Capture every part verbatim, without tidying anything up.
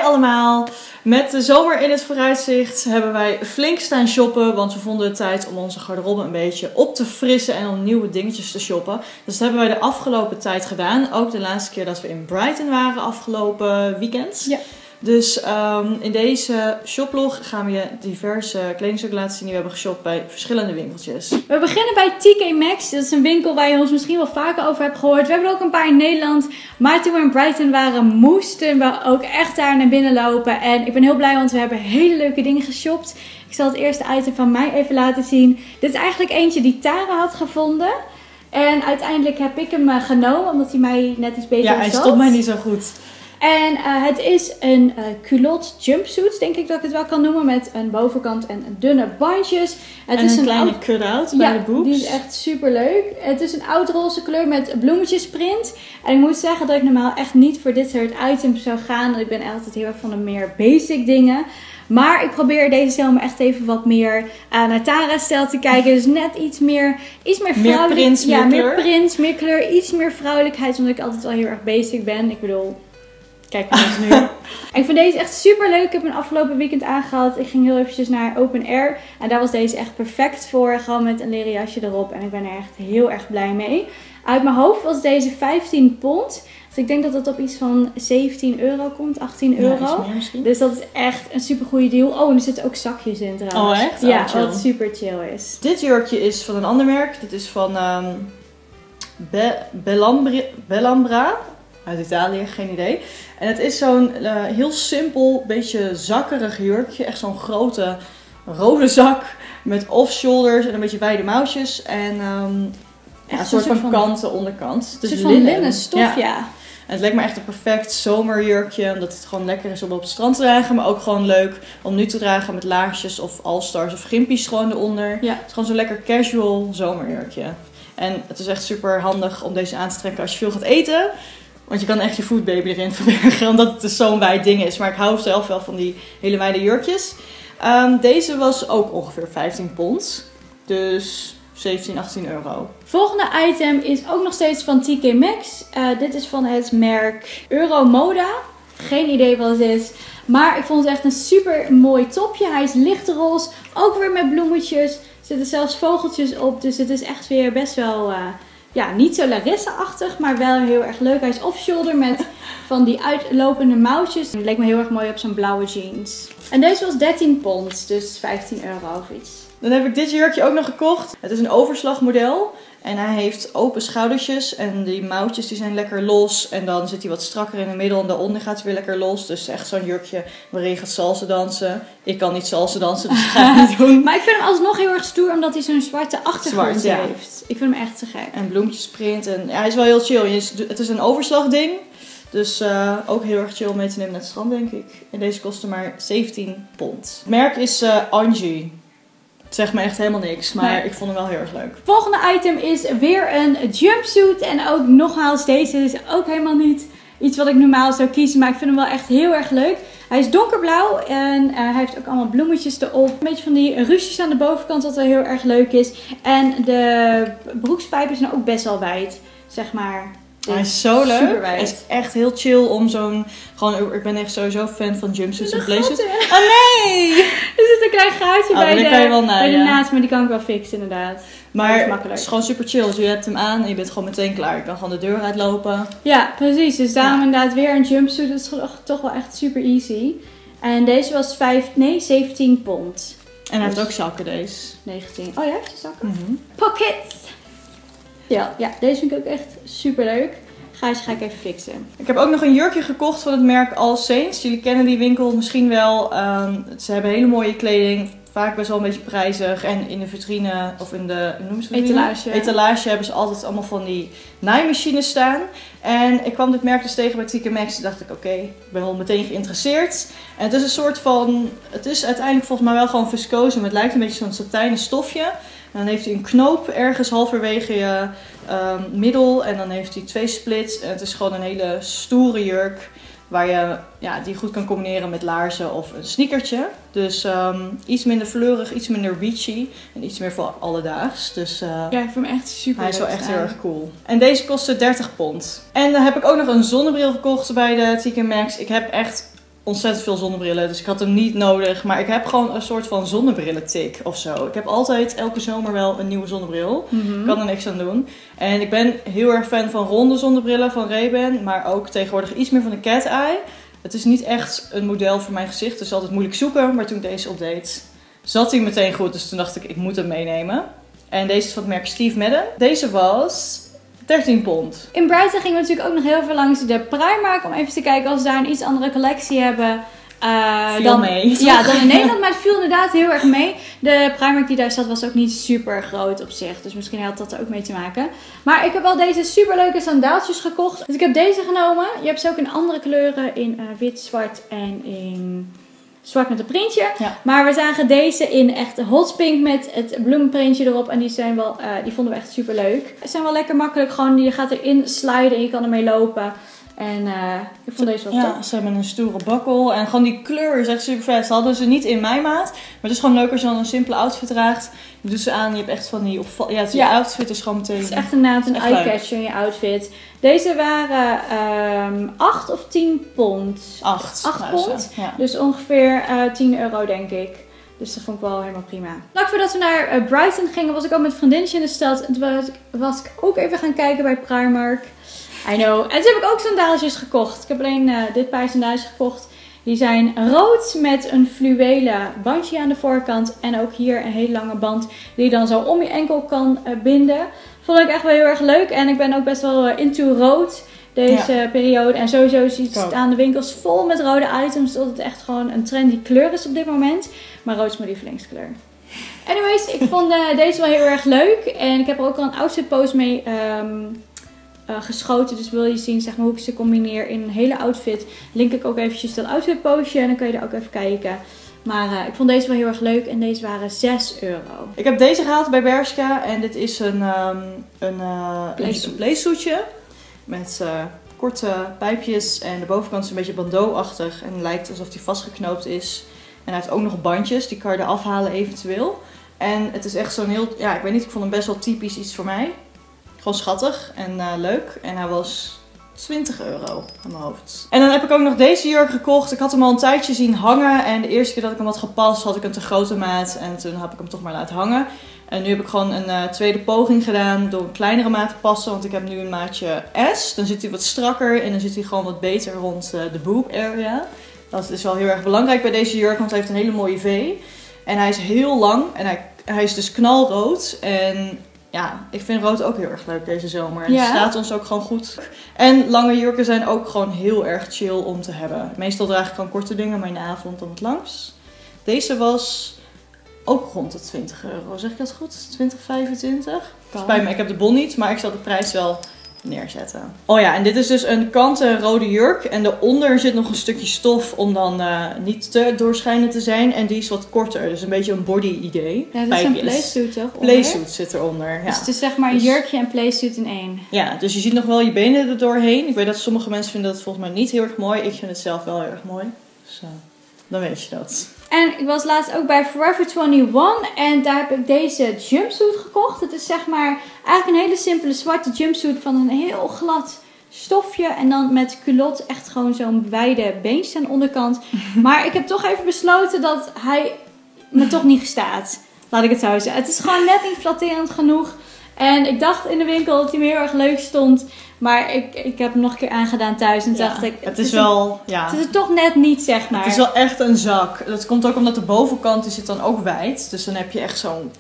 allemaal! Met de zomer in het vooruitzicht hebben wij flink staan shoppen. Want we vonden het tijd om onze garderobe een beetje op te frissen en om nieuwe dingetjes te shoppen. Dus dat hebben wij de afgelopen tijd gedaan. Ook de laatste keer dat we in Brighton waren afgelopen weekend. Ja. Dus um, in deze shoplog gaan we je diverse kledingstukken laten zien die we hebben geshopt bij verschillende winkeltjes. We beginnen bij T K Maxx. Dat is een winkel waar je ons misschien wel vaker over hebt gehoord. We hebben er ook een paar in Nederland. Maar toen we in Brighton waren, moesten we ook echt daar naar binnen lopen. En ik ben heel blij, want we hebben hele leuke dingen geshopt. Ik zal het eerste item van mij even laten zien. Dit is eigenlijk eentje die Tara had gevonden. En uiteindelijk heb ik hem uh, genomen, omdat hij mij net iets beter zat. zat. Ja, hij stond mij niet zo goed. En uh, het is een uh, culotte jumpsuit, denk ik dat ik het wel kan noemen. Met een bovenkant en dunne bandjes. Het en is een, een kleine oud... cut-out ja, bij de boobs. Die is echt super leuk. Het is een oud roze kleur met bloemetjesprint. En ik moet zeggen dat ik normaal echt niet voor dit soort items zou gaan. Ik ben altijd heel erg van de meer basic dingen. Maar ik probeer deze zomer echt even wat meer uh, naar Tara's stijl te kijken. Dus net iets meer, iets meer vrouwelijk. Meer prins, ja, meer meer kleur. prins, meer kleur. Iets meer vrouwelijkheid, omdat ik altijd wel heel erg basic ben. Ik bedoel... Kijk maar eens nu. Ik vind deze echt super leuk. Ik heb hem afgelopen weekend aangehad. Ik ging heel eventjes naar Open Air. En daar was deze echt perfect voor. Gewoon met een leren jasje erop. En ik ben er echt heel erg blij mee. Uit mijn hoofd was deze vijftien pond. Dus ik denk dat het op iets van zeventien euro komt. achttien euro. Ja, iets meer misschien. Dus dat is echt een super goede deal. Oh, en er zitten ook zakjes in trouwens. Oh echt? Ja, oh, wat super chill is. Dit jurkje is van een ander merk. Dit is van um, Be Bellambra. Bellambra. Uit Italië, geen idee. En het is zo'n uh, heel simpel, beetje zakkerig jurkje. Echt zo'n grote rode zak met off-shoulders en een beetje wijde mouwtjes. En um, ja, een soort van, van kanten onderkant. Het is van linnen stof, ja. ja. En het lijkt me echt een perfect zomerjurkje. Omdat het gewoon lekker is om op het strand te dragen. Maar ook gewoon leuk om nu te dragen met laarsjes of all-stars of gimpies gewoon eronder. Ja. Het is gewoon zo'n lekker casual zomerjurkje. En het is echt super handig om deze aan te trekken als je veel gaat eten. Want je kan echt je foodbaby erin verbergen, omdat het dus zo'n wijd ding is. Maar ik hou zelf wel van die hele wijde jurkjes. Um, deze was ook ongeveer vijftien pond. Dus zeventien, achttien euro. Volgende item is ook nog steeds van T K Maxx. Uh, dit is van het merk Euromoda. Geen idee wat het is. Maar ik vond het echt een super mooi topje. Hij is lichtroze. Ook weer met bloemetjes. Er zitten zelfs vogeltjes op. Dus het is echt weer best wel... Uh, Ja, niet zo Larissa-achtig, maar wel heel erg leuk. Hij is off-shoulder met van die uitlopende mouwtjes. Het leek me heel erg mooi op zo'n blauwe jeans. En deze was dertien pond, dus vijftien euro of iets. Dan heb ik dit jurkje ook nog gekocht. Het is een overslagmodel. En hij heeft open schoudertjes. En die mouwtjes die zijn lekker los. En dan zit hij wat strakker in het middel. En daaronder gaat hij weer lekker los. Dus echt zo'n jurkje waarin je gaat salsa dansen. Ik kan niet salsa dansen, dus dat ga ik niet doen. Maar ik vind hem alsnog heel erg stoer, omdat hij zo'n zwarte achtergrond Zwart, ja. heeft. Ik vind hem echt te gek. En bloemetjesprint. En ja, hij is wel heel chill. Het is een overslagding. Dus uh, ook heel erg chill om mee te nemen naar het strand, denk ik. En deze kostte maar zeventien pond. Het merk is uh, Angie. Het zegt me echt helemaal niks, maar nee. Ik vond hem wel heel erg leuk. Volgende item is weer een jumpsuit. En ook nogmaals, deze is ook helemaal niet iets wat ik normaal zou kiezen. Maar ik vind hem wel echt heel erg leuk. Hij is donkerblauw en uh, hij heeft ook allemaal bloemetjes erop. Een beetje van die ruches aan de bovenkant, wat wel heel erg leuk is. En de broekspijpen zijn ook best wel wijd, zeg maar. Hij is zo leuk. Het is echt heel chill om zo'n... Gewoon, ik ben echt sowieso fan van jumpsuits en blazers. Oh nee! Er zit een klein gaatje oh, bij, de, kan je wel naar, bij de ja. naad, maar die kan ik wel fixen inderdaad. Maar is het is gewoon super chill. Dus je hebt hem aan en je bent gewoon meteen klaar. Je kan gewoon de deur uitlopen. Ja, precies. Dus daarom ja. inderdaad weer een jumpsuit. Dat is toch wel echt super easy. En deze was vijf, nee, zeventien pond. En hij dus heeft ook zakken deze. negentien. Oh ja, heeft hij zakken? Mm-hmm. Pockets! Ja, ja, deze vind ik ook echt super leuk. Gijs, ga ik even fixen. Ik heb ook nog een jurkje gekocht van het merk All Saints. Jullie kennen die winkel misschien wel. Um, ze hebben hele mooie kleding. Vaak best wel een beetje prijzig. En in de vitrine, of in de hoe noem je het, etalage. etalage hebben ze altijd allemaal van die naaimachines staan. En ik kwam dit merk dus tegen bij T K Maxx. En dacht ik, oké, okay, ik ben wel meteen geïnteresseerd. En het is een soort van, het is uiteindelijk volgens mij wel gewoon viscose. Maar het lijkt een beetje zo'n satijnen stofje. En dan heeft hij een knoop ergens halverwege je um, middel. En dan heeft hij twee splits. En het is gewoon een hele stoere jurk. Waar je ja, die goed kan combineren met laarzen of een sneakertje. Dus um, iets minder fleurig, iets minder beachy. En iets meer voor alledaags. Dus, uh, ja, ik vind hem echt super hij is wel leuk echt staan. heel erg cool. En deze kostte dertig pond. En dan heb ik ook nog een zonnebril gekocht bij de T K Maxx. Ik heb echt ontzettend veel zonnebrillen, dus ik had hem niet nodig. Maar ik heb gewoon een soort van zonnebrillentik of zo. Ik heb altijd elke zomer wel een nieuwe zonnebril. Mm-hmm. Ik kan er niks aan doen. En ik ben heel erg fan van ronde zonnebrillen van Ray-Ban, maar ook tegenwoordig iets meer van de cat eye. Het is niet echt een model voor mijn gezicht, dus het is altijd moeilijk zoeken. Maar toen ik deze opdeed, zat hij meteen goed. Dus toen dacht ik, ik moet hem meenemen. En deze is van het merk Steve Madden. Deze was dertien pond. In Brighton gingen we natuurlijk ook nog heel veel langs de Primark om even te kijken als ze daar een iets andere collectie hebben. Uh, Viel dan, mee. Ja, dan in Nederland, maar het viel inderdaad heel erg mee. De Primark die daar zat was ook niet super groot op zich, dus misschien had dat er ook mee te maken. Maar ik heb wel deze super leuke sandaaltjes gekocht. Dus ik heb deze genomen. Je hebt ze ook in andere kleuren, in uh, wit, zwart en in zwart met een printje. Ja. Maar we zagen deze in echt hot pink met het bloemenprintje erop. En die, zijn wel, uh, die vonden we echt super leuk. Ze zijn wel lekker makkelijk. Gewoon, je gaat erin sliden en je kan ermee lopen. En uh, ik vond deze wel Ja, top. ze hebben een stoere bakkel. En gewoon die kleur is echt super vet. Ze hadden ze niet in mijn maat. Maar het is gewoon leuk als je dan een simpele outfit draagt. Je doet ze aan. Je hebt echt van die... Opval... Ja, het Ja. je outfit is gewoon meteen... Het is echt inderdaad een Echt leuk. eye-catcher in je outfit. Deze waren um, acht of tien pond. Acht. acht Nou, pond. zo, ja. Dus ongeveer uh, tien euro denk ik. Dus dat vond ik wel helemaal prima. Vlak voordat we naar uh, Brighton gingen was ik ook met een vriendinnetje in de stad. En toen was ik, was ik ook even gaan kijken bij Primark. I know. En toen heb ik ook sandaaltjes gekocht. Ik heb alleen uh, dit paar sandaaltjes gekocht. Die zijn rood met een fluwelen bandje aan de voorkant. En ook hier een hele lange band die je dan zo om je enkel kan uh, binden. Vond ik echt wel heel erg leuk. En ik ben ook best wel uh, into rood deze ja. periode. En sowieso ziet staan de winkels vol met rode items. Dat het echt gewoon een trendy kleur is op dit moment. Maar rood is mijn lievelingskleur. Anyways, ik vond uh, deze wel heel erg leuk. En ik heb er ook al een outfit post mee um, uh, geschoten. Dus wil je zien zeg maar, hoe ik ze combineer in een hele outfit. Link ik ook eventjes dat outfit postje. En dan kun je er ook even kijken. Maar uh, ik vond deze wel heel erg leuk. En deze waren zes euro. Ik heb deze gehaald bij Bershka. En dit is een, um, een, uh, een playsuitje. Met uh, korte pijpjes. En de bovenkant is een beetje bandeau-achtig. En het lijkt alsof die vastgeknoopt is. En hij heeft ook nog bandjes. Die kan je er afhalen eventueel. En het is echt zo'n heel... Ja, ik weet niet. Ik vond hem best wel typisch iets voor mij. Gewoon schattig en uh, leuk. En hij was twintig euro aan mijn hoofd. En dan heb ik ook nog deze jurk gekocht. Ik had hem al een tijdje zien hangen. En de eerste keer dat ik hem had gepast had ik een te grote maat. En toen heb ik hem toch maar laten hangen. En nu heb ik gewoon een uh, tweede poging gedaan door een kleinere maat te passen. Want ik heb nu een maatje S. Dan zit hij wat strakker en dan zit hij gewoon wat beter rond uh, de boob area. Dat is wel heel erg belangrijk bij deze jurk, want hij heeft een hele mooie V. En hij is heel lang en hij, hij is dus knalrood. En ja, ik vind rood ook heel erg leuk deze zomer. En ja. het staat ons ook gewoon goed. En lange jurken zijn ook gewoon heel erg chill om te hebben. Meestal draag ik gewoon korte dingen, maar in de avond dan wat langs. Deze was ook rond de twintig euro. Zeg ik dat goed? twintig, vijfentwintig? Spijt me, ik heb de bon niet, maar ik zal de prijs wel neerzetten. Oh ja, en dit is dus een kanten rode jurk. En daaronder zit nog een stukje stof om dan uh, niet te doorschijnend te zijn. En die is wat korter, dus een beetje een body idee. Ja, dat is een playsuit toch? Playsuit zit eronder, ja. Dus het is zeg maar een dus jurkje en playsuit in één. Ja, dus je ziet nog wel je benen er doorheen. Ik weet dat sommige mensen vinden dat volgens mij niet heel erg mooi. Ik vind het zelf wel heel erg mooi. Dus uh, dan weet je dat. En ik was laatst ook bij Forever eenentwintig en daar heb ik deze jumpsuit gekocht. Het is zeg maar eigenlijk een hele simpele zwarte jumpsuit van een heel glad stofje. En dan met culotte echt gewoon zo'n wijde beentje aan de onderkant. Maar ik heb toch even besloten dat hij me toch niet staat. Laat ik het zo zeggen. Het is gewoon net niet flatterend genoeg. En ik dacht in de winkel dat hij me heel erg leuk stond. Maar ik, ik heb hem nog een keer aangedaan thuis. En ja, dacht ik... Het, het is, is wel... Een, ja. Het is toch net niet, zeg maar. Het is wel echt een zak. Dat komt ook omdat de bovenkant die zit dan ook wijd. Dus dan heb je echt zo'n...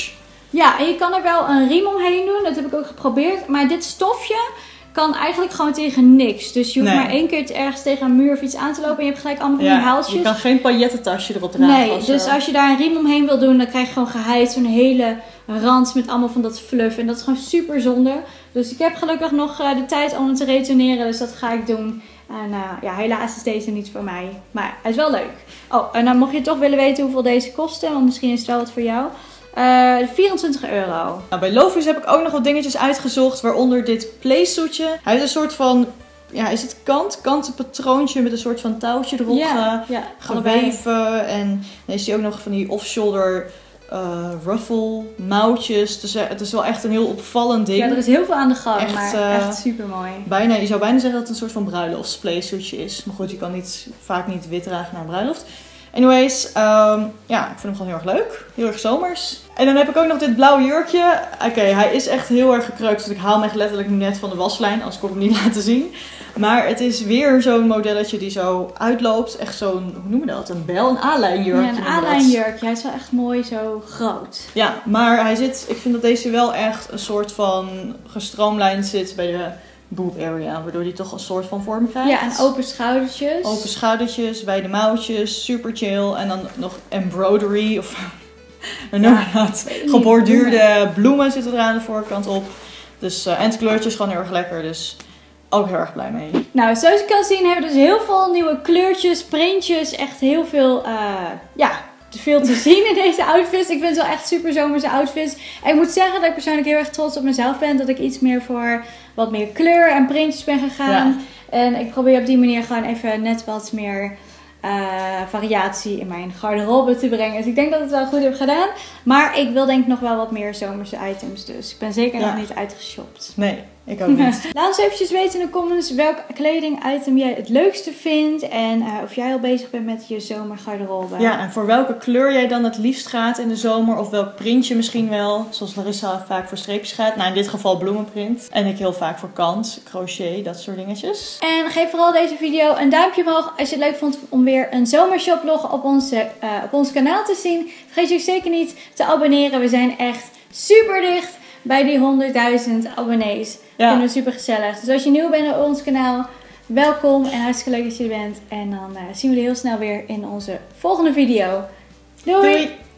Ja, en je kan er wel een riem omheen doen. Dat heb ik ook geprobeerd. Maar dit stofje kan eigenlijk gewoon tegen niks. Dus je hoeft nee. maar één keer ergens tegen een muur of iets aan te lopen. En je hebt gelijk allemaal van ja, die haaltjes. Je kan geen paillettentasje erop dragen. Nee, dus als je daar een riem omheen wil doen, dan krijg je gewoon geheid zo'n hele rand met allemaal van dat fluff. En dat is gewoon super zonde. Dus ik heb gelukkig nog uh, de tijd om het te retourneren. Dus dat ga ik doen. En uh, ja, helaas is deze niet voor mij. Maar hij is wel leuk. Oh, en dan mocht je toch willen weten hoeveel deze kosten. Want misschien is het wel wat voor jou. Uh, vierentwintig euro. Nou, bij Love's heb ik ook nog wat dingetjes uitgezocht. Waaronder dit playsuitje. Hij heeft een soort van... Ja, is het kant? Kanten patroontje met een soort van touwtje erop ja, ge, ja, geweven. En dan is hij ook nog van die off-shoulder uh, ruffle, mouwtjes. Het is, het is wel echt een heel opvallend ding. Ja, er is heel veel aan de gang, echt, maar uh, echt super mooi. Bijna, je zou bijna zeggen dat het een soort van bruiloftsplaysuitje is. Maar goed, je kan niet, vaak niet wit dragen naar een bruiloft. Anyways, um, ja, ik vind hem gewoon heel erg leuk. Heel erg zomers. En dan heb ik ook nog dit blauwe jurkje. Oké, okay, hij is echt heel erg gekreukt. Dus ik haal hem echt letterlijk net van de waslijn. Als ik hem niet laten zien. Maar het is weer zo'n modelletje die zo uitloopt. Echt zo'n, hoe noem je dat? Een bel, een A-lijnjurkje. Ja, een A-lijnjurkje. Hij is wel echt mooi zo groot. Ja, maar hij zit, ik vind dat deze wel echt een soort van gestroomlijnd zit bij de boob area. Waardoor die toch een soort van vorm krijgt. Ja, en open schoudertjes. Open schoudertjes, bij de mouwtjes. Super chill. En dan nog embroidery of hoe noem je dat? Geborduurde bloemen zitten er aan de voorkant op. Dus, uh, en het kleurtje is gewoon heel erg lekker. Dus ook heel erg blij mee. Nou, zoals je kan zien hebben we dus heel veel nieuwe kleurtjes, printjes. Echt heel veel, uh, ja, te veel te zien in deze outfits. Ik vind het wel echt super zomerse outfits. En ik moet zeggen dat ik persoonlijk heel erg trots op mezelf ben. Dat ik iets meer voor wat meer kleur en printjes ben gegaan. Ja. En ik probeer op die manier gewoon even net wat meer uh, variatie in mijn garderobe te brengen. Dus ik denk dat ik het wel goed heb gedaan. Maar ik wil denk ik nog wel wat meer zomerse items. Dus ik ben zeker ja. nog niet uitgeshopt. Nee, ik ook niet. Laat ons eventjes weten in de comments welk kledingitem jij het leukste vindt. En uh, of jij al bezig bent met je zomergarderobe. Ja, en voor welke kleur jij dan het liefst gaat in de zomer. Of welk printje misschien wel. Zoals Larissa vaak voor streepjes gaat. Nou, in dit geval bloemenprint. En ik heel vaak voor kant, crochet, dat soort dingetjes. En geef vooral deze video een duimpje omhoog als je het leuk vond om weer een zomershoplog op, onze, uh, op ons kanaal te zien. Vergeet je zeker niet te abonneren. We zijn echt super dicht bij die honderdduizend abonnees. Ja. Vinden we super gezellig. Dus als je nieuw bent op ons kanaal, welkom en hartstikke leuk dat je er bent. En dan uh, zien we je heel snel weer in onze volgende video. Doei! Doei.